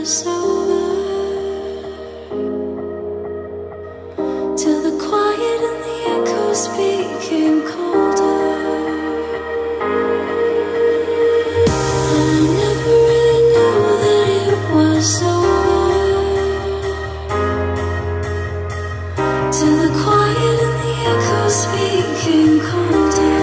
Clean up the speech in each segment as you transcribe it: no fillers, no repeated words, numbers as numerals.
was over, till the quiet and the echoes became colder. I never really knew that it was over, till the quiet and the echoes became colder.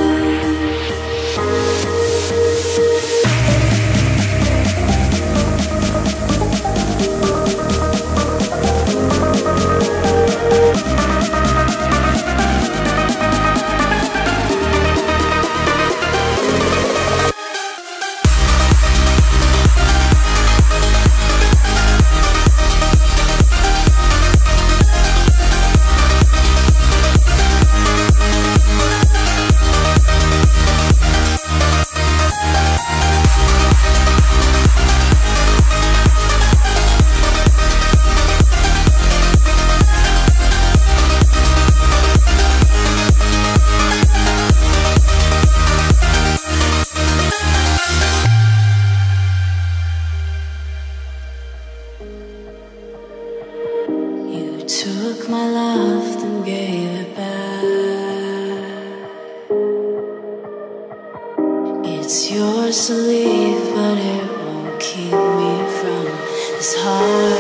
Took my love, then gave it back. It's yours to leave, but it won't keep me from this heart.